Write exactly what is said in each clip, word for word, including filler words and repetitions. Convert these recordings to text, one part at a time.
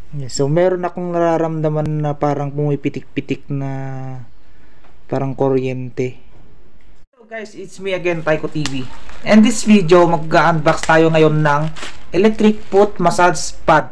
Yeah, so meron akong nararamdaman na parang pumipitik-pitik na parang kuryente. Hello guys, it's me again, Taiko T V. And this video, mag-unbox tayo ngayon ng electric foot massage pad.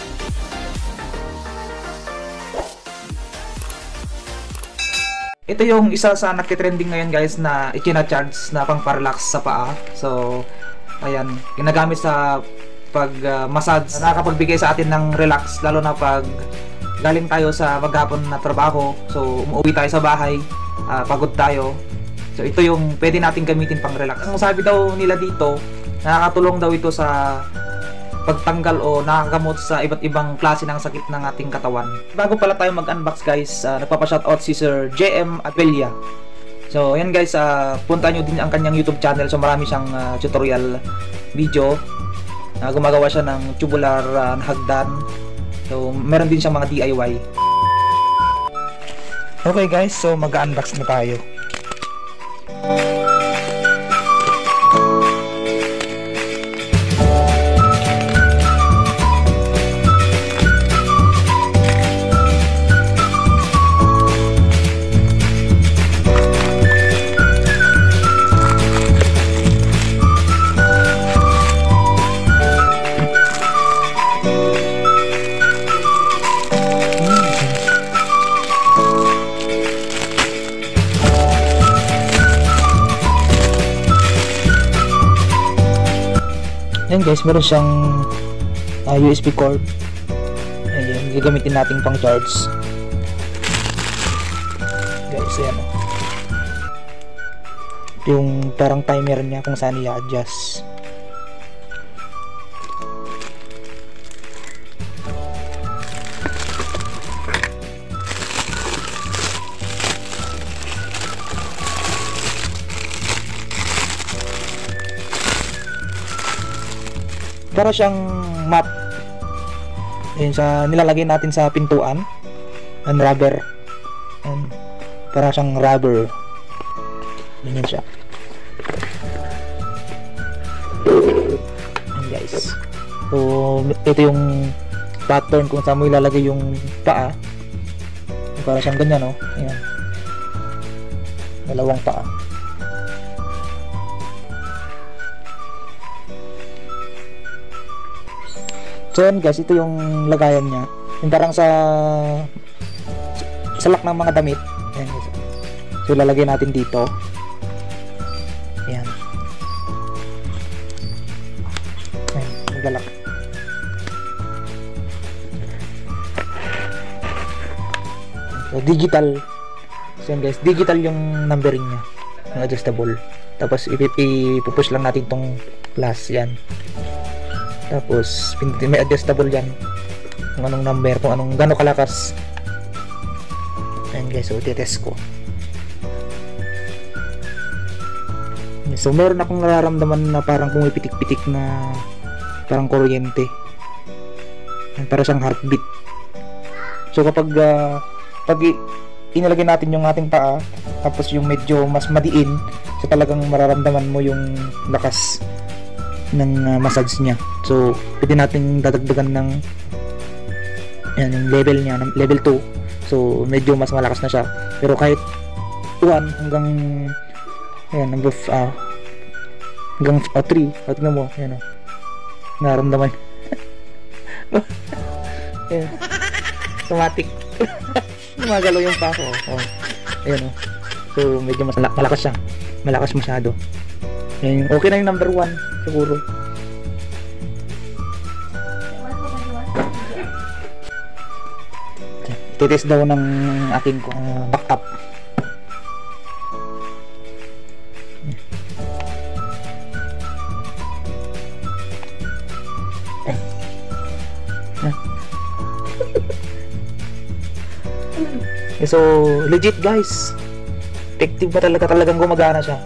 Ito yung isa sa nakitrending ngayon guys na ikina-charge na pang parallax sa paa. So, ayan, ginagamit sa pag uh, massage, nakakapagbigay sa atin ng relax, lalo na pag galing tayo sa maghapon na trabaho. So umuwi tayo sa bahay, uh, pagod tayo. So ito yung pwede natin gamitin pang relax. Ang sabi daw nila dito, nakakatulong daw ito sa pagtanggal o nakagamot sa iba't ibang klase ng sakit ng ating katawan. Bago pala tayo mag-unbox guys, uh, nagpapa-shoutout si Sir J M Abella. So ayan guys, uh, punta nyo din ang kanyang YouTube channel. So marami siyang uh, tutorial video. Uh, gumagawa siya ng tubular uh, hagdan. So meron din siyang mga D I Y. Okay guys, so mag-unbox na tayo. Ayan guys, meron siyang uh, U S B cord. Ayan, gagamitin natin pang charge. Guys, ayan o. Ito yung parang timer niya kung saan i-adjust. Para siyang mat. Ayan, sa nilalagay natin sa pintuan. And rubber. And para siyang rubber. Ganyan siya. Ayan guys. So ito yung pattern kung saan mo ilalagay yung paa. Para siyang ganyan, no? Ayan. Dalawang paa. So yan guys, ito yung lagayan niya. Yung parang sa salak ng mga damit. Ayan guys. So ilalagay natin dito. Ayan. Ayan, magalak. So digital. So yan guys, digital yung numbering niya. Yung adjustable. Tapos ipupush lang natin tong plus. Yan. Tapos may adjustable yan kung anong number, kung anong gano'ng kalakas. Ayan guys, so titest ko. So meron akong nararamdaman na parang pumipitik-pitik na parang kuryente. Para siyang heartbeat. So kapag uh, pag inilagay natin yung ating paa, tapos yung medyo mas madiin, so talagang mararamdaman mo yung lakas ng uh, massage niya. So pwede nating dadagdagan ng yan, yung level niya, level two. So medyo mas malakas na siya. Pero kahit one hanggang ayan, number uh, hanggang uh, three, at tingnan mo, ayan o, nararamdaman. Ayan, automatic. Gumagalaw yung pa ko. Oh, ayan o. So medyo mas malakas siya, malakas masyado. Ayan, okay na yung number one siguro. Titest daw ng aking uh, backup. So legit guys, effective ba talaga, talagang gumagana siya.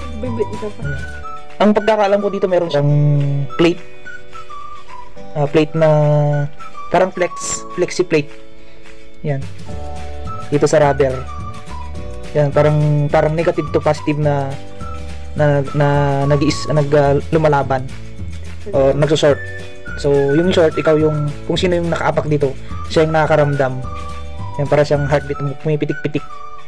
Ang pagkakaalam ko dito meron siyang plate, uh, plate na parang flex, flexi plate. Yan. Dito sa rubber. Yan, parang parang negative to positive na na na nag-is nag uh, lumalaban o nagso-short. So, yung short, ikaw yung, kung sino yung nakaapak dito, siya yung nakakaramdam. Yan, para siyang heartbeat mo, pumipitik-pitik.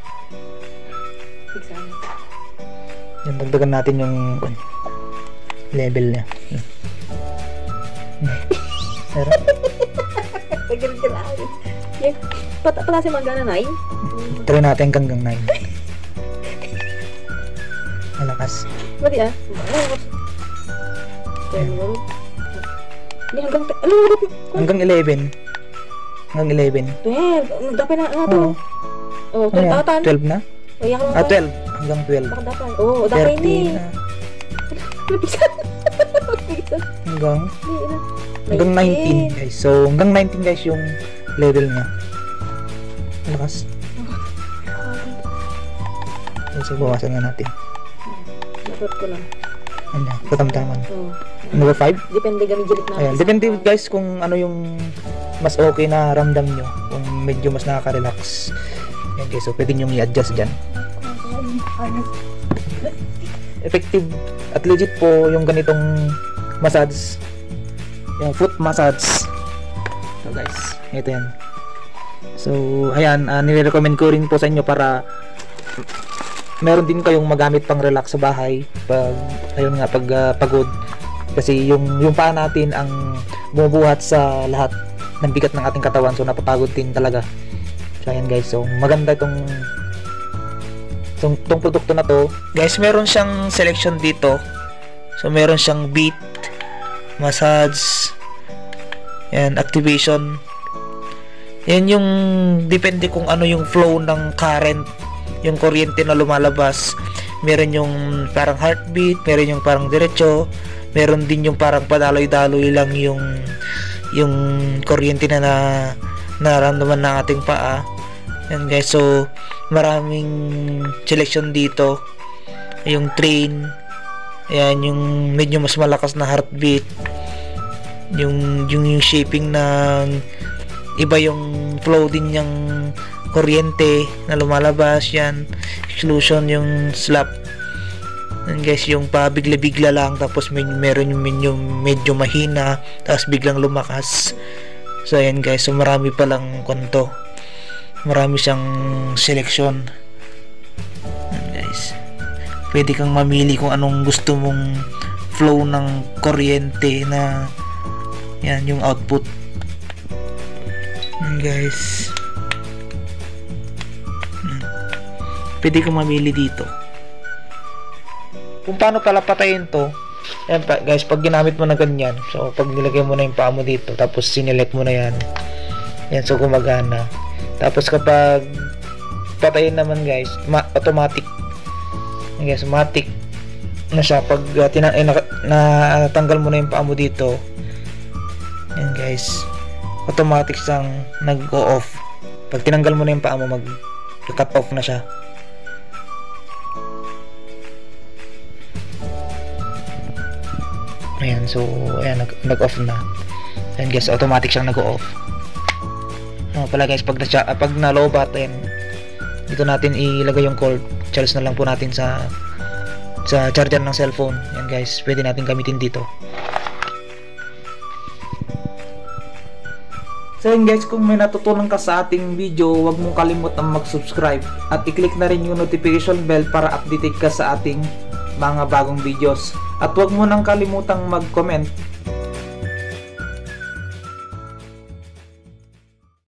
Yan, dagdagan natin yung level niya. Meron? Pat pala si Magana nine? Try natin hanggang nine. Malakas. Mali ah. Hindi hanggang... Ano? Hanggang eleven. Hanggang eleven. twelve. Dapat na nga to. Oo. Oh, twelve. twelve na? Ah, twelve. Hanggang twelve. Baka dapat. Oo, dapat ni. thirteen na. Hanggang? Hanggang nineteen guys. So, hanggang nineteen guys yung level niya. Malakas. So, bawasan na natin. Dapat ko lang. Ano, katamtaman. Oo. Number five? Depende kami jilit na. Ayan, depende guys kung ano yung mas okay na ramdam nyo. Kung medyo mas nakaka-relax. Ayan guys, so pwede nyo i-adjust dyan. Effective at legit po yung ganitong massage. Yung foot massage. So guys, ito yan. So, ayan, uh, nire-recommend ko rin po sa inyo para meron din kayong magamit pang relax sa bahay pag ayun nga pag uh, pagod, kasi yung yung paa natin ang bumubuhat sa lahat ng bigat ng ating katawan, so napapagod din talaga. So ayan guys, so maganda itong itong, itong produkto na to guys. Meron siyang selection dito, so meron siyang beat, massage, and activation. Yan yung depende kung ano yung flow ng current, yung kuryente na lumalabas. Meron yung parang heartbeat, meron yung parang diretso, meron din yung parang padaloy-daloy lang yung yung kuryente na, na nararamdaman ng ating paa. Yan guys, so maraming selection dito. Yung train, ayan, yung medyo mas malakas na heartbeat, yung yung, yung shaping ng iba, yung flow din yung kuryente na lumalabas, yan exclusion, yung slap. And guys, yung pa bigla-bigla lang, tapos may meron yung medyo, medyo mahina, tapos biglang lumakas. So ayan guys, so marami palang kwento, marami siyang selection. Ayan guys, pwede kang mamili kung anong gusto mong flow ng kuryente na yan yung output. Ayan guys, pwede kang mamili dito kung paano pala patayin to. Yan pa, guys, pag ginamit mo na ganyan, so pag nilagay mo na yung paa mo dito, tapos sinelect mo na yan, yan, so gumagana. Tapos kapag patayin naman guys, ma automatic. Yan guys, automatic na siya pag uh, tina eh, na, na tanggal mo na yung paa mo dito. Yan guys, automatic siyang nag-go off. Pag tinanggal mo na yung paa mo, mag-cut off na siya. Ayan, so ayan, nag-off na. Ayan guys, automatic siyang nag-off. Ano pala guys, pag, na, pag na-lowbat, ayan, dito natin ilagay yung cord. Charge na lang po natin sa sa charger ng cellphone. Ayan guys, pwede natin gamitin dito. So yun guys, kung may natutunan ka sa ating video, huwag mong kalimutang mag-subscribe at i-click na rin yung notification bell para updated ka sa ating mga bagong videos. At huwag mo nang kalimutang mag-comment